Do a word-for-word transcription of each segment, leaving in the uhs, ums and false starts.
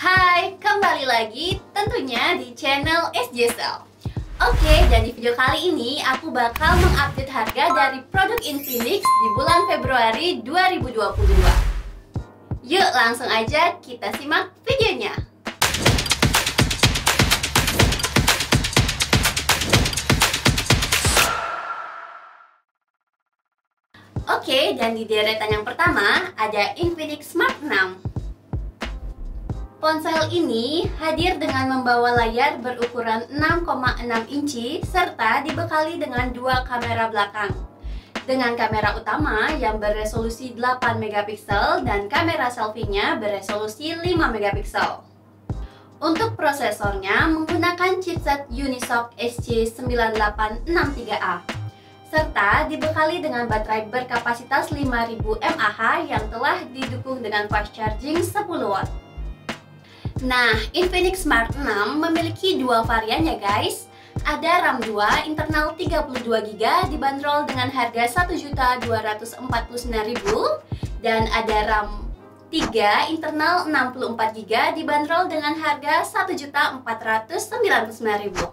Hai, kembali lagi tentunya di channel S J Cell. Oke, dan di video kali ini aku bakal mengupdate harga dari produk Infinix di bulan Februari dua ribu dua puluh dua. Yuk langsung aja kita simak videonya. Oke, dan di deretan yang pertama ada Infinix Smart enam. Ponsel ini hadir dengan membawa layar berukuran enam koma enam inci serta dibekali dengan dua kamera belakang. Dengan kamera utama yang beresolusi delapan megapiksel dan kamera selfie-nya beresolusi lima megapiksel. Untuk prosesornya menggunakan chipset Unisoc S C sembilan delapan enam tiga A serta dibekali dengan baterai berkapasitas lima ribu mAh yang telah didukung dengan fast charging sepuluh watt. Nah, Infinix Smart enam memiliki dua varian ya guys. Ada RAM dua internal tiga puluh dua giga dibanderol dengan harga satu juta dua ratus empat puluh sembilan ribu dan ada RAM tiga internal enam puluh empat giga dibanderol dengan harga satu juta empat ratus sembilan puluh sembilan ribu.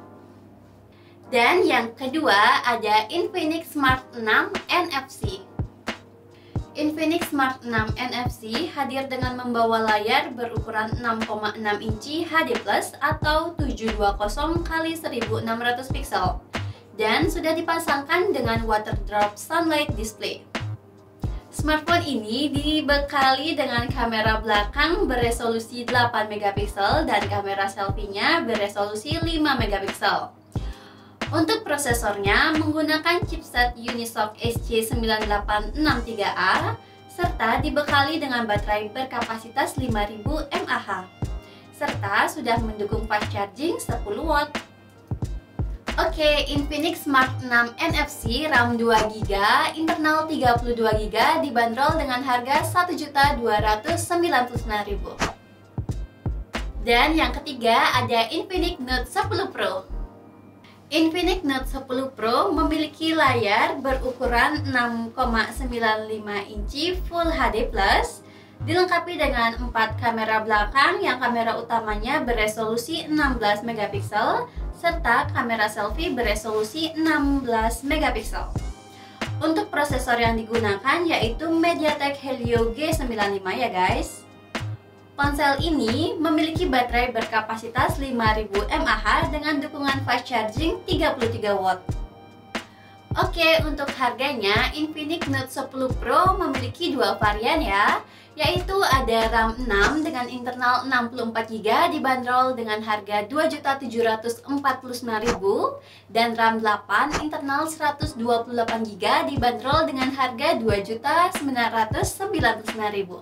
Dan yang kedua ada Infinix Smart enam N F C. Infinix Smart enam N F C hadir dengan membawa layar berukuran enam koma enam inci H D plus atau tujuh ratus dua puluh kali seribu enam ratus piksel dan sudah dipasangkan dengan water drop sunlight display. Smartphone ini dibekali dengan kamera belakang beresolusi delapan megapiksel dan kamera selfie-nya beresolusi lima megapiksel. Untuk prosesornya menggunakan chipset Unisoc S C sembilan delapan enam tiga A serta dibekali dengan baterai berkapasitas lima ribu mAh serta sudah mendukung fast charging sepuluh watt. Oke, Infinix Smart enam N F C RAM dua giga, internal tiga puluh dua giga dibanderol dengan harga satu juta dua ratus sembilan puluh sembilan ribu. Dan yang ketiga ada Infinix Note sepuluh Pro. Infinix Note sepuluh Pro memiliki layar berukuran enam koma sembilan lima inci Full H D plus, dilengkapi dengan empat kamera belakang yang kamera utamanya beresolusi enam belas megapiksel serta kamera selfie beresolusi enam belas megapiksel. Untuk prosesor yang digunakan yaitu MediaTek Helio G sembilan puluh lima ya guys. Ponsel ini memiliki baterai berkapasitas lima ribu mAh dengan dukungan fast charging tiga puluh tiga watt. Oke, untuk harganya Infinix Note sepuluh Pro memiliki dua varian ya, yaitu ada RAM enam dengan internal enam puluh empat giga dibanderol dengan harga dua juta tujuh ratus empat puluh sembilan ribu dan RAM delapan internal seratus dua puluh delapan giga dibanderol dengan harga dua juta sembilan ratus sembilan puluh sembilan ribu.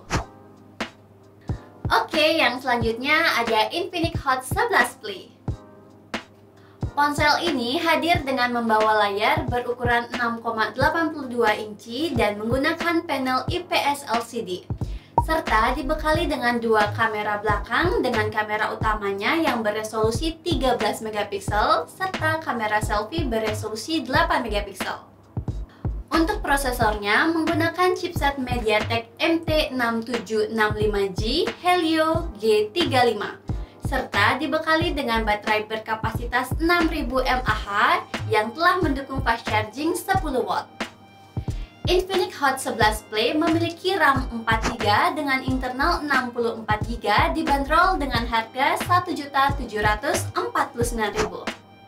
Oke, yang selanjutnya ada Infinix Hot sebelas Play. Ponsel ini hadir dengan membawa layar berukuran enam koma delapan dua inci dan menggunakan panel I P S L C D serta dibekali dengan dua kamera belakang dengan kamera utamanya yang beresolusi tiga belas megapiksel serta kamera selfie beresolusi delapan megapiksel. Untuk prosesornya menggunakan chipset MediaTek M T enam tujuh enam lima G Helio G tiga puluh lima serta dibekali dengan baterai berkapasitas enam ribu mAh yang telah mendukung fast charging sepuluh watt. Infinix Hot sebelas Play memiliki RAM empat giga dengan internal enam puluh empat giga dibanderol dengan harga satu juta tujuh ratus empat puluh sembilan ribu.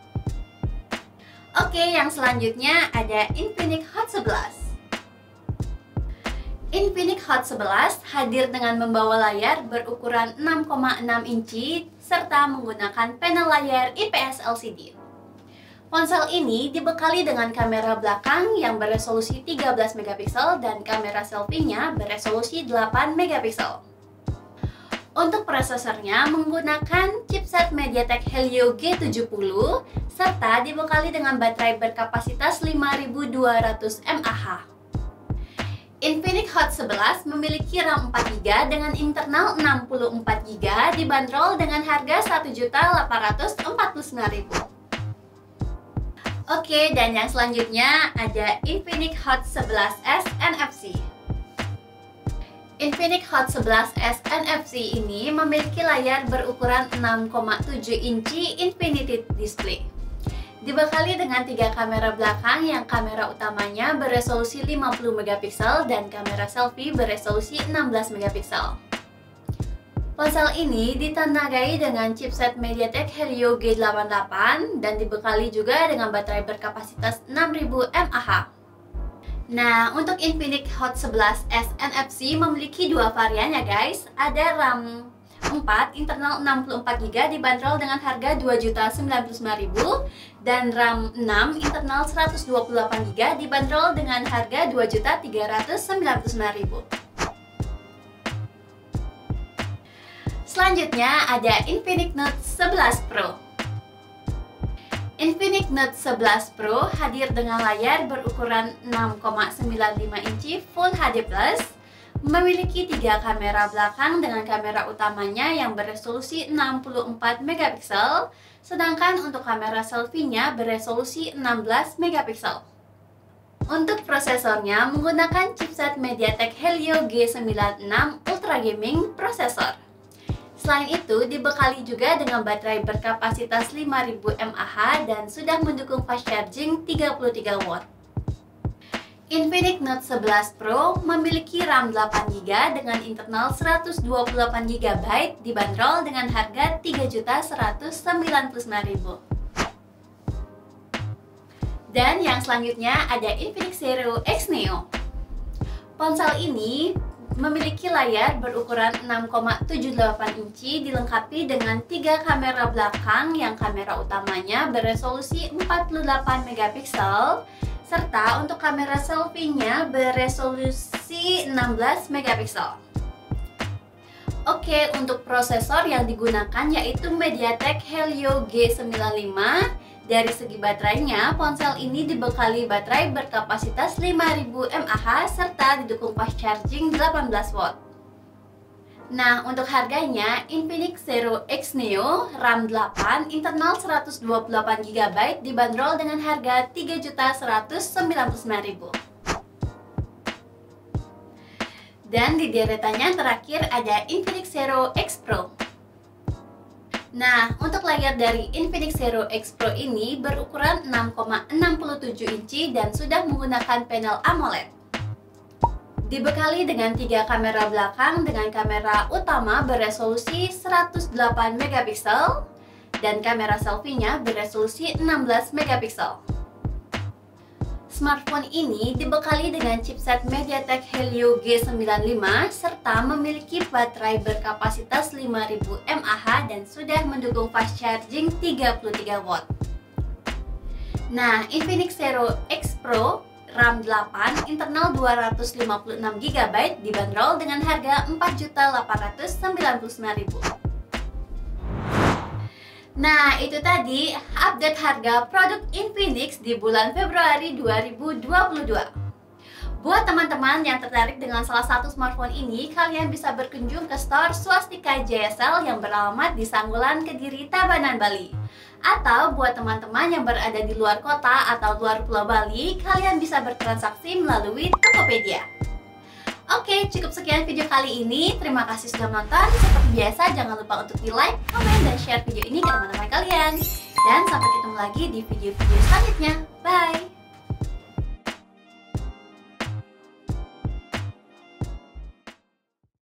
Oke, yang selanjutnya ada Infinix Hot sebelas. Infinix Hot sebelas hadir dengan membawa layar berukuran enam koma enam inci serta menggunakan panel layar I P S L C D. Ponsel ini dibekali dengan kamera belakang yang beresolusi tiga belas megapiksel dan kamera selfie-nya beresolusi delapan megapiksel. Untuk prosesornya menggunakan chipset MediaTek Helio G tujuh puluh serta dibekali dengan baterai berkapasitas lima ribu dua ratus mAh. Infinix Hot sebelas memiliki RAM empat giga dengan internal enam puluh empat giga dibanderol dengan harga satu juta delapan ratus empat puluh sembilan ribu. Oke, dan yang selanjutnya ada Infinix Hot sebelas S N F C. Infinix Hot sebelas S N F C ini memiliki layar berukuran enam koma tujuh inci Infinity Display. Dibekali dengan tiga kamera belakang yang kamera utamanya beresolusi lima puluh megapiksel dan kamera selfie beresolusi enam belas megapiksel. Ponsel ini ditenagai dengan chipset MediaTek Helio G delapan puluh delapan dan dibekali juga dengan baterai berkapasitas enam ribu mAh. Nah, untuk Infinix Hot sebelas S N F C memiliki dua varian ya guys. Ada RAM empat internal enam puluh empat giga dibanderol dengan harga dua juta sembilan puluh sembilan ribu dan RAM enam internal seratus dua puluh delapan giga dibanderol dengan harga dua juta tiga ratus sembilan puluh sembilan ribu. Selanjutnya ada Infinix Note sebelas Pro. Infinix Note sebelas Pro hadir dengan layar berukuran enam koma sembilan lima inci Full H D plus, memiliki tiga kamera belakang dengan kamera utamanya yang beresolusi enam puluh empat megapiksel, sedangkan untuk kamera selfie-nya beresolusi enam belas megapiksel. Untuk prosesornya menggunakan chipset MediaTek Helio G sembilan puluh enam Ultra Gaming Processor. Selain itu, dibekali juga dengan baterai berkapasitas lima ribu mAh dan sudah mendukung fast charging tiga puluh tiga watt. Infinix Note sebelas Pro memiliki RAM delapan giga dengan internal seratus dua puluh delapan giga byte dibanderol dengan harga tiga juta seratus sembilan puluh sembilan ribu. Dan yang selanjutnya ada Infinix Zero X Neo. Ponsel ini memiliki layar berukuran enam koma tujuh delapan inci dilengkapi dengan tiga kamera belakang yang kamera utamanya beresolusi empat puluh delapan megapiksel serta untuk kamera selfie-nya beresolusi enam belas megapiksel. Oke, untuk prosesor yang digunakan yaitu MediaTek Helio G sembilan puluh lima. Dari segi baterainya, ponsel ini dibekali baterai berkapasitas lima ribu mAh serta didukung fast charging delapan belas watt. Nah, untuk harganya, Infinix Zero X Neo RAM delapan internal seratus dua puluh delapan giga byte dibanderol dengan harga tiga juta seratus sembilan puluh sembilan ribu. Dan di deretannya terakhir ada Infinix Zero X Pro. Nah, untuk layar dari Infinix Zero X Pro ini berukuran enam koma enam tujuh inci dan sudah menggunakan panel AMOLED. Dibekali dengan tiga kamera belakang dengan kamera utama beresolusi seratus delapan megapiksel dan kamera selfie-nya beresolusi enam belas megapiksel. Smartphone ini dibekali dengan chipset MediaTek Helio G sembilan puluh lima serta memiliki baterai berkapasitas lima ribu mAh dan sudah mendukung fast charging tiga puluh tiga watt. Nah, Infinix Zero X Pro RAM delapan internal dua ratus lima puluh enam giga byte dibanderol dengan harga empat juta delapan ratus sembilan puluh sembilan ribu. Nah, itu tadi update harga produk Infinix di bulan Februari dua ribu dua puluh dua. Buat teman-teman yang tertarik dengan salah satu smartphone ini, kalian bisa berkunjung ke store Swastika J S L yang beralamat di Sanggulan, Kediri, Tabanan, Bali. Atau buat teman-teman yang berada di luar kota atau luar Pulau Bali, kalian bisa bertransaksi melalui Tokopedia. Oke, cukup sekian video kali ini. Terima kasih sudah menonton. Seperti biasa, jangan lupa untuk di like, komen, dan share video ini ke teman-teman kalian. Dan sampai ketemu lagi di video-video selanjutnya. Bye!